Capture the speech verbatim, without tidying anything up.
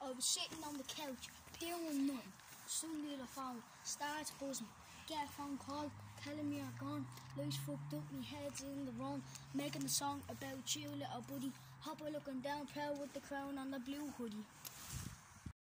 I was sitting on the couch, doing nothing. Suddenly the phone starts buzzing. Get a phone call, telling me you're gone. Life's fucked up, me head's in the wrong. Making a song about you, little buddy. Hopper looking down, proud with the crown on the blue hoodie.